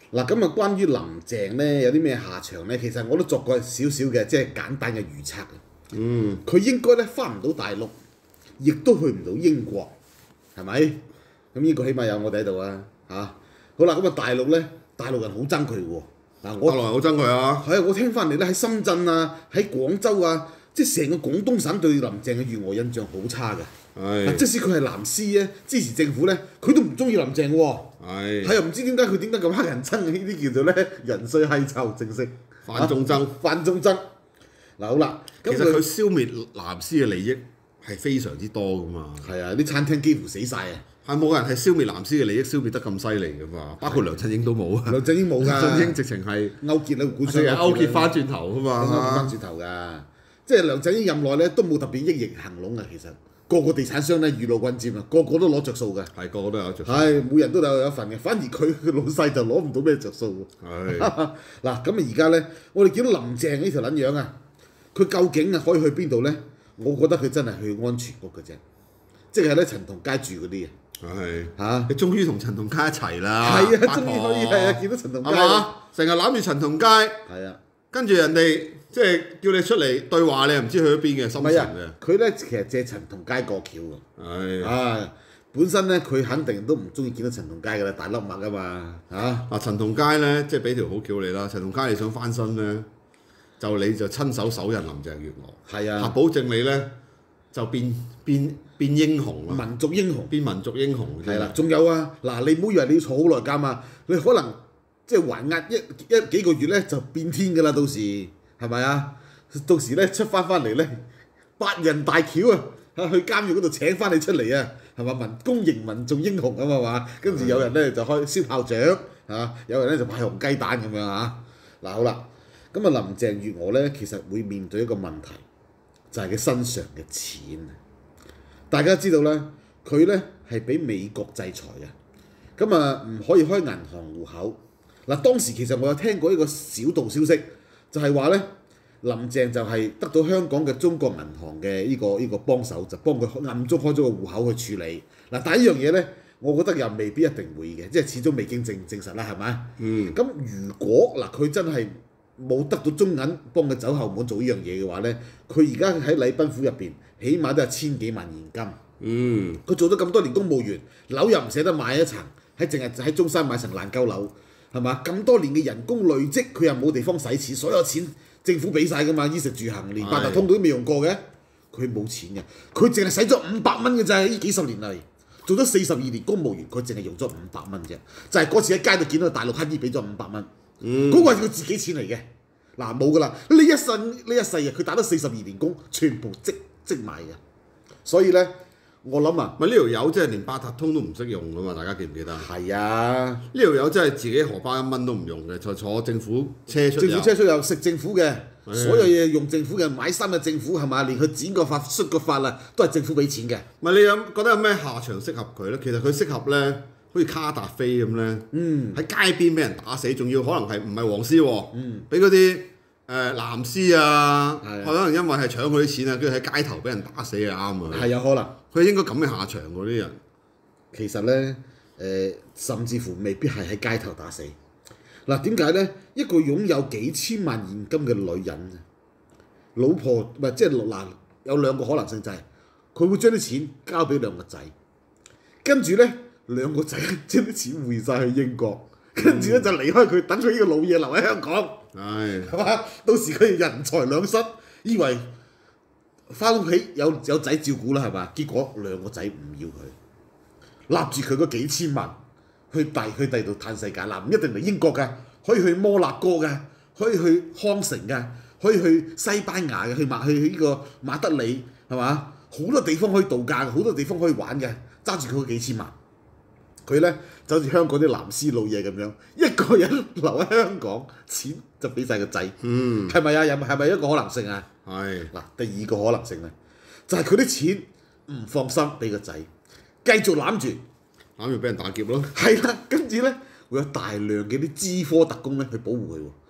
嗱，咁啊，關於林鄭咧有啲咩下場咧？其實我都作過少少嘅即係簡單嘅預測嘅。佢應該咧翻唔到大陸，亦都去唔到英國，係咪？咁英國起碼有我哋喺度啊，好啦，咁啊大陸咧，大陸人好憎佢喎。 大陸人好憎佢啊！ 係啊，我聽翻嚟咧喺深圳啊，喺廣州啊，即係成個廣東省對林鄭嘅粵我印象好差㗎。即使佢係藍絲咧，支持政府咧，佢都唔中意林鄭喎。係又唔知點解佢點解咁黑人憎嘅？呢啲叫做咧人衰閪臭，正式反中爭。 反中爭。嗱好啦， 其實佢消滅藍絲嘅利益係非常之多㗎嘛。 係啊，啲餐廳幾乎死晒啊！ 係冇人係消滅藍絲嘅利益消滅得咁犀利㗎嘛，包括梁振英都冇啊。 梁振英冇㗎， 梁振英直情係勾結啊， 成日勾結翻轉頭㗎嘛， 勾結翻轉頭㗎。即係梁振英任內咧都冇特別益盈行籠啊，其實個個地產商咧雨露均沾啊，個個都攞着數㗎。係個個都有着數。 係每人都有一份嘅，反而佢老細就攞唔到咩着數喎。嗱咁啊而家咧，我哋見到林鄭呢條撚樣啊，佢究竟啊可以去邊度咧？我覺得佢真係去安全局嘅啫，即係咧陳同佳住嗰啲啊。 你終於同陳同佳一齊啦！ 係啊，終於可以係啊，見到陳同佳。 係嘛？成日攬住陳同佳。 係啊。 跟住人哋即係叫你出嚟對話，你又唔知去咗邊嘅心情嘅。 佢咧其實借陳同佳過橋喎。本身咧佢肯定都唔中意見到陳同佳㗎啦，大粒麥啊嘛。 陳同佳咧即係俾條好橋你啦。陳同佳你想翻身咧，你就親手手印林鄭月娥。 係啊。 保證你咧就變英雄啦。 民族英雄。 變民族英雄。 係啦，仲有啊，嗱你唔好以為你要坐好耐監啊，你可能即係還押幾個月咧就變天㗎啦，到時係咪啊？到時咧出翻嚟咧，百人大轎啊，去監獄嗰度請翻你出嚟啊，係嘛？公認民眾英雄咁啊嘛，跟住有人咧就開燒炮仗有人咧就派紅雞蛋咁樣嗱好啦，咁啊林鄭月娥咧其實會面對一個問題，就係佢身上嘅錢。大家知道咧，佢咧係俾美國制裁嘅，咁啊唔可以開銀行戶口。嗱，當時其實我有聽過一個小道消息，就係話咧，林鄭就係得到香港嘅中國銀行嘅呢個幫手，就幫佢暗中開咗個戶口去處理。嗱，但係呢樣嘢咧，我覺得又未必一定會嘅，即係始終未經證實啦，係咪？咁如果佢真係冇得到中銀幫佢走後門做呢樣嘢嘅話咧，佢而家喺禮賓府入邊，起碼都係千幾萬現金。佢做咗咁多年公務員，樓又唔捨得買一層，淨係喺中山買層爛鳩樓。係嘛？咁多年嘅人工累積，佢又冇地方使錢，所有錢政府俾晒㗎嘛，衣食住行，連八達通都未用過嘅，佢冇錢嘅，佢淨係使咗500蚊嘅咋，呢幾十年嚟做咗42年公務員，佢淨係用咗500蚊啫，就係嗰次喺街度見到大陸乞衣俾咗500蚊，嗰個係佢自己錢嚟嘅，嗱冇㗎啦，呢一世啊，佢打咗42年工，全部積埋嘅，所以咧。我諗啊， 呢條友真係連八達通都唔識用㗎嘛？大家記唔記得？ 係啊， 呢條友真係自己荷包1蚊都唔用嘅，坐政府車出。 政府車出又食政府嘅，所有嘢用政府嘅，買衫嘅政府係嘛？連佢剪個髮、恤個髮啊，都係政府俾錢嘅。 你覺得有咩下場適合佢咧？其實佢適合咧，好似卡達菲咁咧，喺街邊俾人打死，仲要可能係唔係黃絲喎？俾嗰啲藍絲啊，可能因為係搶佢啲錢啊，跟住喺街頭俾人打死啊，啱啊！ 係有可能。 佢應該咁嘅下場喎，啲人。 其實咧，甚至乎未必係喺街頭打死。嗱，點解咧？一個擁有幾千萬現金嘅女人，老婆唔係即係嗱，有兩個可能性就係佢會將啲錢交俾兩個仔，跟住咧兩個仔將啲錢匯晒去英國，跟住咧就離開佢，等佢呢個老嘢留喺香港。係嘛？到時佢哋人財兩失，以為翻屋企有仔照顧啦，係嘛？結果兩個仔唔要佢，立住佢嗰幾千萬去第度嘆世界。嗱，唔一定嚟英國㗎，可以去摩納哥㗎，可以去康城㗎，可以去西班牙嘅，去呢個馬德里係嘛？好多地方可以度假，好多地方可以玩嘅，揸住佢嗰幾千萬。佢咧就好似香港啲藍絲老嘢咁樣，一個人留喺香港，錢就俾晒個仔，係咪啊？係咪一個可能性啊？係嗱，第二個可能性咧，就係佢啲錢唔放心俾個仔，繼續攬住俾人打劫咯。 係啦，跟住咧會有大量嘅啲資科特工咧去保護佢喎，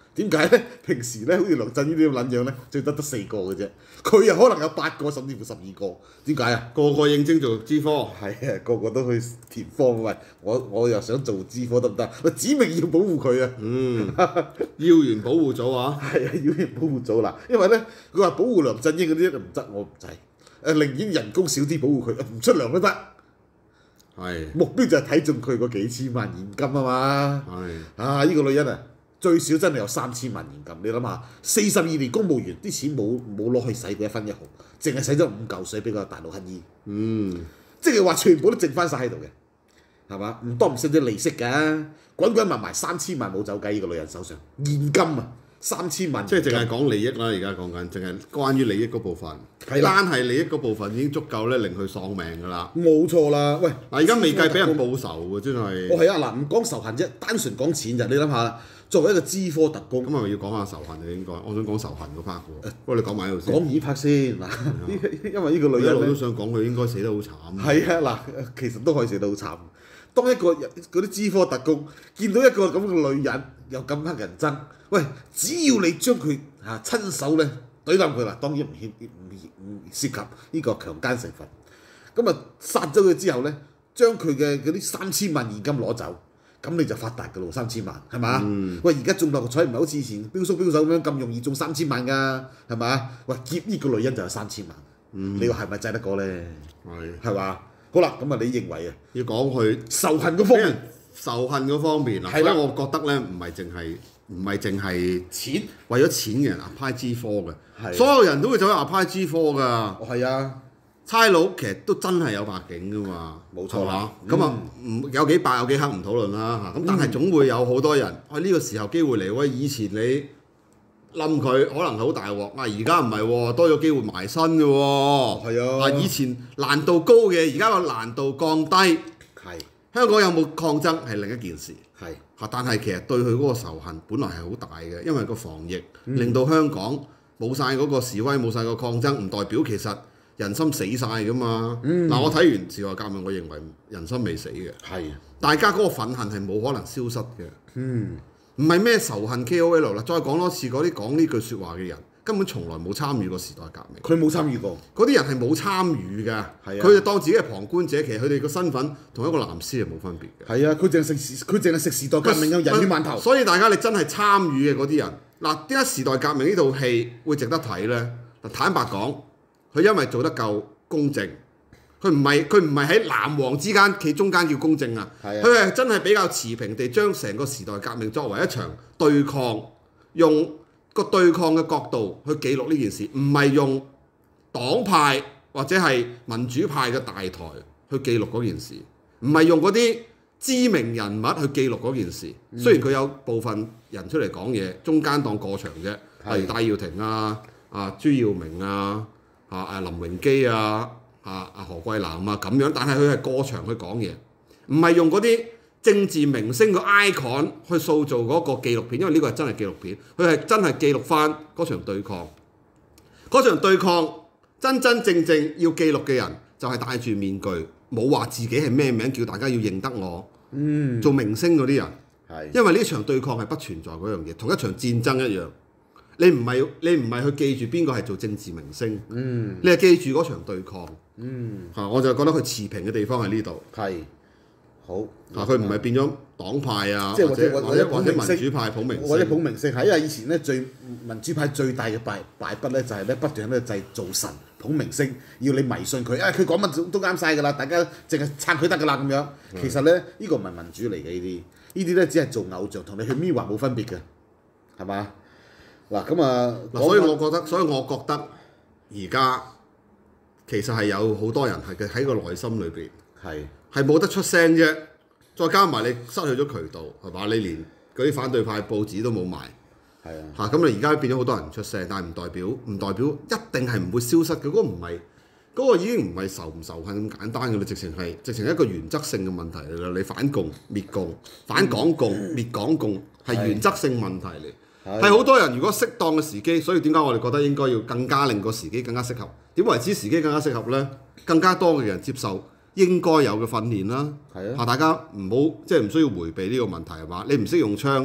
點解咧？平時咧好似梁振英呢啲咁撚樣咧，最多得4個嘅啫，佢又可能有8個甚至乎12個，點解啊？ 個個應徵做資科， 係啊，個個都去填科，喂，我又想做資科得唔得？我指明要保護佢啊！ 要員保護組啊， 係啊，要員保護組嗱，因為咧佢話保護梁振英嗰啲唔得，我唔制。寧願人工少啲保護佢，唔出糧都得。 係目標就係睇中佢嗰幾千萬現金啊嘛。 係啊，呢個女人啊，最少真係有3000萬現金。你諗下，42年公務員啲錢冇攞去使過1分1毫，淨係使咗5嚿水俾個大陸乞兒。即係話全部都剩翻晒喺度嘅，係嘛？唔多唔少啲利息㗎，滾滾埋埋3000萬冇走雞呢個女人手上現金啊！3000萬， 即係淨係講利益啦，而家講緊淨係關於利益嗰部分，單係利益嗰部分已經足夠咧令佢喪命㗎啦。 冇錯啦，喂！ 嗱，而家未計俾人報仇喎，真係。 哦，係啊，嗱，唔講仇恨啫，單純講錢咋。你諗下，作為一個資科特工， 咁係咪要講下仇恨啊？應該，我想講仇恨嗰 part 喎。不過你講埋喺度先。 講呢 part 先嗱，因為呢個女人一路都想講佢應該死得好慘。 係啊，嗱，其實都可以死得好慘。當一個嗰啲資科特工見到一個咁嘅女人又咁乞人憎，喂，只要你將佢親手咧懟冧佢啦，當然唔涉及呢個強姦成分。咁啊殺咗佢之後咧，將佢嘅嗰啲3000萬現金攞走，咁你就發達㗎咯，3000萬係嘛？喂，而家中六合彩唔係好似以前標叔標手咁樣咁容易中3000萬㗎，係嘛？喂，劫呢個女人就有3000萬，你話係咪制得過咧？係嘛？好啦，咁啊，你認為啊？ 要講佢仇恨嗰方面， 仇恨嗰方面啊，所以我覺得咧，唔係淨係錢為咗錢嘅人 apply 資科嘅，所有人都會走去 apply 資科㗎。 哦，係啊， 差佬其實都真係有白警㗎嘛， 冇錯啦。 咁啊，有幾白有幾黑唔討論啦嚇。咁但係總會有好多人，喂呢個時候機會嚟，喂以前你冧佢可能好大鑊，啊而家唔係喎，多咗機會埋身嘅喎。 係啊， 以前難度高嘅，而家個難度降低。 係香港有冇抗爭係另一件事。 係嚇，但係其實對佢嗰個仇恨本來係好大嘅，因為個防疫令到香港冇晒嗰個示威，冇晒個抗爭，唔代表其實人心死晒㗎嘛。嗱，我睇完時代革命，我認為人心未死嘅。 係， 大家嗰個憤恨係冇可能消失嘅。唔係咩仇恨 KOL 啦，再講多次嗰啲講呢句説話嘅人，根本從來冇參與過時代革命。 佢冇參與過， 嗰啲人係冇參與㗎。佢哋當自己係旁觀者，其實佢哋個身份同一個藍絲係冇分別嘅。 係啊，佢淨係食時代革命嘅人血饅頭。 所以大家你真係參與嘅嗰啲人，嗱點解時代革命呢套戲會值得睇呢？坦白講，佢因為做得夠公正。佢唔係喺藍黃之間企中間叫公正啊！佢係真係比較持平地將成個時代革命作為一場對抗，用個對抗嘅角度去記錄呢件事，唔係用黨派或者係民主派嘅大台去記錄嗰件事，唔係用嗰啲知名人物去記錄嗰件事。雖然佢有部分人出嚟講嘢，中間當過場啫，例如戴耀廷朱耀明林榮基何桂藍咁樣，但係佢係過場去講嘢，唔係用嗰啲政治明星個 icon 去塑造嗰個紀錄片，因為呢個係真係紀錄片，佢係真係記錄翻嗰場對抗。嗰場對抗真真正正要記錄嘅人就係戴住面具，冇話自己係咩名，叫大家要認得我。做明星嗰啲人，因為呢場對抗係不存在嗰樣嘢，同一場戰爭一樣。你唔係去記住邊個係做政治明星，你係記住嗰場對抗。我就覺得佢持平嘅地方喺呢度。 係好佢唔係變咗黨派啊， 即係或者民主派捧明星， 或者捧明星係因為以前咧民主派最大嘅敗筆咧就係咧不斷喺度製造神捧明星，要你迷信佢，佢講乜都啱晒㗎啦，大家淨係撐佢得㗎啦咁樣。其實咧呢個唔係民主嚟嘅，呢啲咧只係做偶像，同你去 MIRROR 冇分別嘅，係嘛？嗱咁所以我覺得而家其實係有好多人係喺個內心裏邊係冇得出聲啫，再加埋你失去咗渠道係嘛？你連嗰啲反對派報紙都冇埋，咁你而家變咗好多人唔出聲，但係唔代表一定係唔會消失嘅。嗰個已經唔係仇唔仇恨咁簡單嘅啦，直情係一個原則性嘅問題嚟啦。你反共滅共，反港共滅港共係原則性問題嚟。係好多人如果適當嘅時機，所以點解我哋覺得應該要更加令個時機更加適合？點為之時機更加適合呢？更加多嘅人接受應該有嘅訓練啦。大家唔好即係唔需要迴避呢個問題係嘛？你唔識用槍，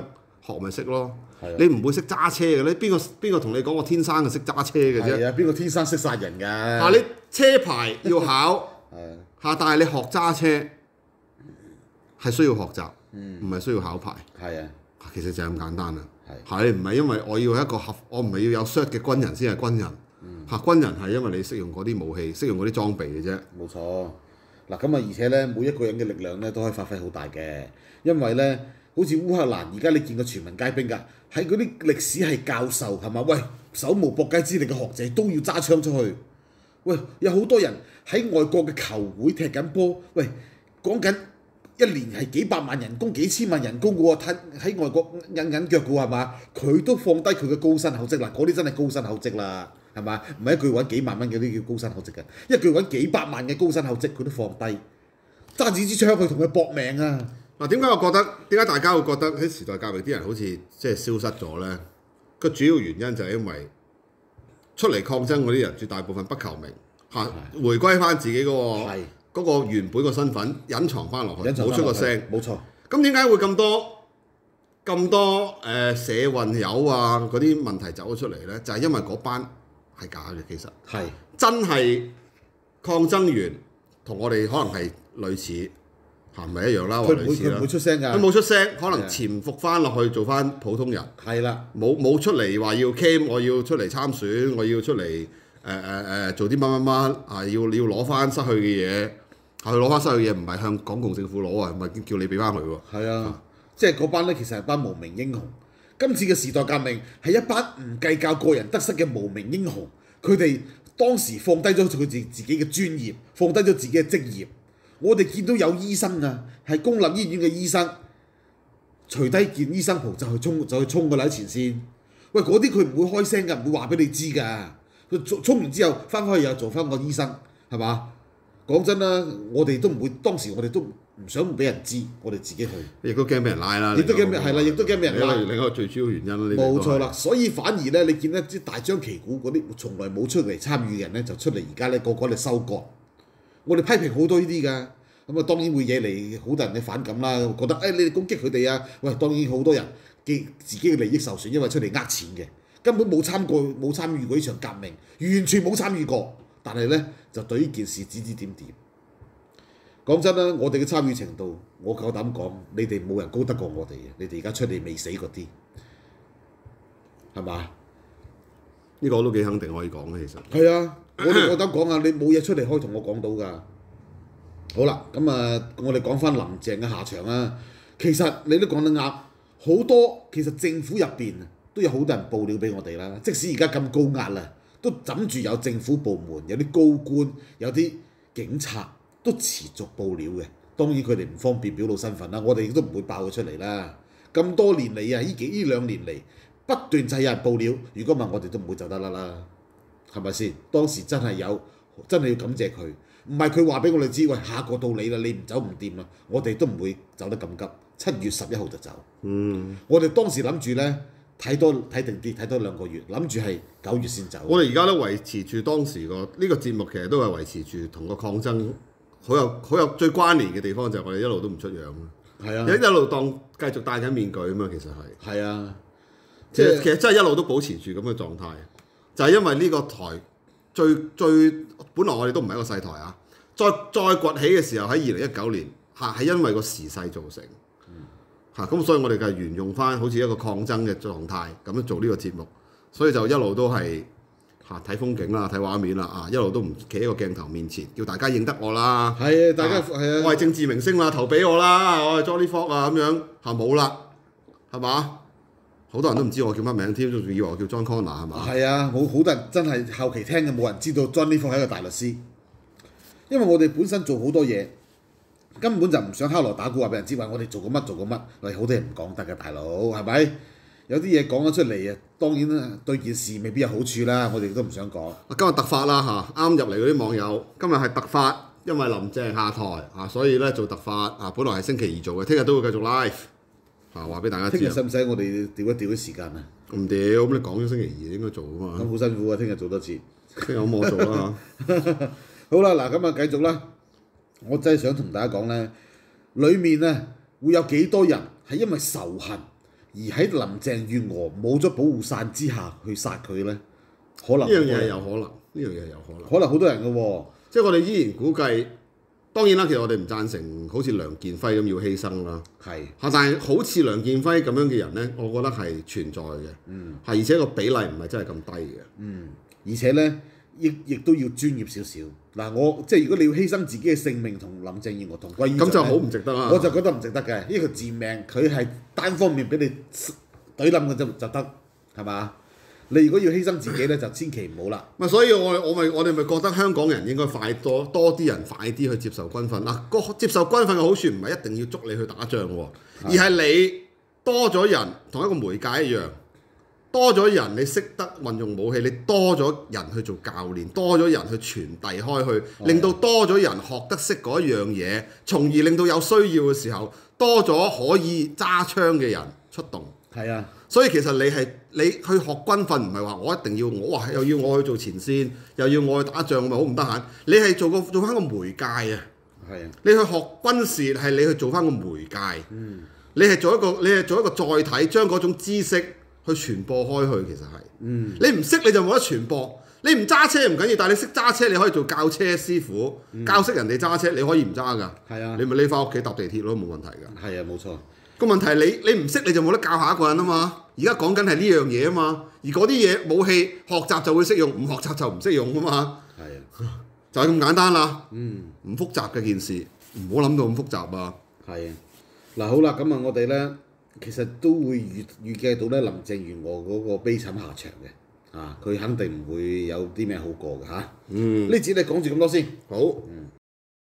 學咪識咯。 係啊你唔會識揸車嘅咧，邊個同你講我天生就識揸車嘅啫？ 係啊，邊個天生識殺人㗎？ 你車牌要考係但係你學揸車係需要學習，唔係需要考牌。 係啊， 其實就係咁簡單啦。 係唔係因為我要一個我唔係要有 cert 嘅軍人先係軍人。軍人係因為你識用嗰啲武器，識用嗰啲裝備嘅啫。 冇錯。嗱咁啊，而且咧，每一個人嘅力量咧都可以發揮好大嘅，因為咧，好似烏克蘭而家你見過全民皆兵㗎，喺嗰啲歷史係教授係嘛？喂，手無搏雞之力嘅學者都要揸槍出去。喂，有好多人喺外國嘅球會踢緊波，喂，講緊一年係幾百萬人工、幾千萬人工嘅喎，喺外國引腳嘅喎係嘛？佢都放低佢嘅高薪厚職啦，嗰啲真係高薪厚職啦。係嘛？唔係一個月揾幾萬蚊嗰啲叫高薪厚職嘅，一個月揾幾百萬嘅高薪厚職，佢都放低，揸住支槍去同佢搏命啊！ 點解大家會覺得喺時代革命啲人好似即係消失咗咧？個主要原因就係因為出嚟抗爭嗰啲人絕大部分不求名回歸翻自己嗰個原本個身份，隱藏翻落去，冇出個聲。 冇錯。 咁點解會咁多社運友啊嗰啲問題走咗出嚟咧？就係因為嗰班係假嘅，其實係真係抗爭員同我哋可能係類似，唔係一樣啦，話類似啦。 佢唔會出聲㗎。 佢冇出聲，可能潛伏翻落去做翻普通人。 係啦， 冇出嚟話要 cam，我要出嚟參選，我要出嚟做啲乜要攞翻失去嘅嘢，佢攞翻失去嘅嘢唔係向港共政府攞啊，唔係叫你俾翻佢喎。 係啊，即係嗰班咧，其實係班無名英雄。今次嘅時代革命係一班唔計較個人得失嘅無名英雄，佢哋當時放低咗佢自己嘅專業，放低咗自己嘅職業。我哋見到有醫生啊，係公立醫院嘅醫生，除低件醫生袍就去衝個喺前線。喂，嗰啲佢唔會開聲㗎，唔會話俾你知㗎。佢衝完之後翻返去又做翻個醫生，係嘛？講真啦，我哋都唔會，當時我哋都唔想俾人知，我哋自己去。 亦都驚俾人拉啦。 亦都驚係啦，亦都驚俾人拉。 另一個最主要原因啦，呢冇錯啦，所以反而咧，你見咧啲大張旗鼓嗰啲從來冇出嚟參與嘅人咧，就出嚟而家咧個個嚟收割。我哋批評好多呢啲㗎，咁啊當然會惹嚟好多人嘅反感啦，覺得你哋攻擊佢哋啊，喂，當然好多人嘅自己嘅利益受損，因為出嚟呃錢嘅，根本冇參與過呢場革命，完全冇參與過，但係咧就對呢件事指指點點。講真啦，我哋嘅參與程度，我夠膽講，你哋冇人高得過我哋嘅。你哋而家出嚟未死嗰啲，係嘛？ 呢個我都幾肯定可以講嘅，其實。 係啊，我哋夠膽講啊！你冇嘢出嚟可以同我講到㗎。好啦，咁啊，我哋講翻林鄭嘅下場啊。其實你都講得啱，好多其實政府入邊都有好多人報料俾我哋啦。即使而家咁高壓啦，都枕住有政府部門、有啲高官、有啲警察。都持續報料嘅，當然佢哋唔方便表露身份啦，我哋亦都唔會爆佢出嚟啦。咁多年嚟啊，呢兩年嚟不斷就係有人報料，如果問我哋都唔會走得甩啦，係咪先？當時真係要感謝佢，唔係佢話俾我哋知，喂，下個到你啦，你唔走唔掂啦，我哋都唔會走得咁急。7月11號就走。我哋當時諗住咧睇定啲，睇多2個月，諗住係9月先走。 我哋而家都維持住當時呢個節目，其實都係維持住同個抗爭。好有最關聯嘅地方就係我哋一路都唔出樣咯， 係啊， 一路當繼續戴緊面具啊嘛，其實係。係啊， 其實真係一路都保持住咁嘅狀態，就係因為呢個台最本來我哋都唔係一個細台啊，再崛起嘅時候喺2019年係因為個時勢造成咁所以我哋就係沿用翻好似一個抗爭嘅狀態咁樣做呢個節目，所以就一路都係。睇風景啦，睇畫面啦，一路都唔企喺個鏡頭面前，叫大家認得我啦。 係啊，大家係啊， 我係政治明星啦，投俾我啦，我係 Johnny Fox 啊咁樣冇啦，係嘛？好多人都唔知我叫乜名添，仲以為我叫 John Connor 係嘛？ 係啊，好多人真係後期聽嘅冇人知道 Johnny Fox 係一個大律師，因為我哋本身做好多嘢，根本就唔想敲鑼打鼓話俾人知話我哋做過乜，喂，好多人唔講得嘅大佬係咪？有啲嘢講咗出嚟啊，當然啦，對件事未必有好處啦，我哋都唔想講。 今日突發啦啱入嚟嗰啲網友，今日係突發，因為林鄭下台所以咧做突發本來係星期2做嘅，聽日都會繼續 live 話俾大家知。 聽日使唔使我哋調一調啲時間啊？ 唔調，咁你講咗星期2應該做啊嘛。 咁好辛苦啊，聽日做多次。 聽日我冇做啦好啦，嗱咁啊繼續啦，我真係想同大家講咧，裡面咧會有幾多人係因為仇恨。 而喺林鄭月娥冇咗保護傘之下去殺佢咧，可能呢樣嘢係有可能，呢樣嘢係有可能。 可能好多人嘅喎。 即係我哋依然估計，當然啦，其實我哋唔贊成好似梁建輝咁要犧牲啦。 係但係好似梁建輝咁樣嘅人呢，我覺得係存在嘅。而且個比例唔係真係咁低嘅。 而且咧，亦都要專業少少。嗱，我即係如果你要犧牲自己嘅性命同林鄭月娥同歸於盡咁就好唔值得啦。 我就覺得唔值得嘅，呢個賤命佢係單方面俾你懟冧嘅就得，係嘛？你如果要犧牲自己咧，就千祈唔好啦。 所以我哋咪覺得香港人應該多啲人快啲去接受軍訓嗱。接受軍訓嘅好處唔係一定要捉你去打仗喎，而係你多咗人同一個媒介一樣，多咗人你識得運用武器，你多咗人去做教練，多咗人去傳遞開去，令到多咗人學得識嗰一樣嘢，從而令到有需要嘅時候多咗可以揸槍嘅人出動。 係啊。 所以其實你去學軍訓唔係話我一定要我話又要我去做前線，又要我去打仗，咪好唔得閒。你係做翻個媒介啊！ 係啊。 你去學軍事係你去做翻個媒介。你係做一個載體，將嗰種知識去傳播開去，其實係。你唔識你就冇得傳播。你唔揸車唔緊要，但係你識揸車，你可以做教車師傅，教識人哋揸車，你可以唔揸㗎。 係啊。 你咪匿翻屋企搭地鐵咯，冇問題㗎。 係啊，冇錯。 個問題係你唔識你就冇得教下一個人啊嘛。而家講緊係呢樣嘢啊嘛。而嗰啲嘢武器學習就會識用，唔學習就唔識用啊嘛。 係啊， 就係咁簡單啦。唔複雜嘅件事，唔好諗到咁複雜啊。 係啊。嗱好啦，咁啊我哋咧其實都會預計到咧林鄭月娥嗰個悲慘下場嘅。佢肯定唔會有啲咩好過嘅嚇。呢節你講住咁多先。 好。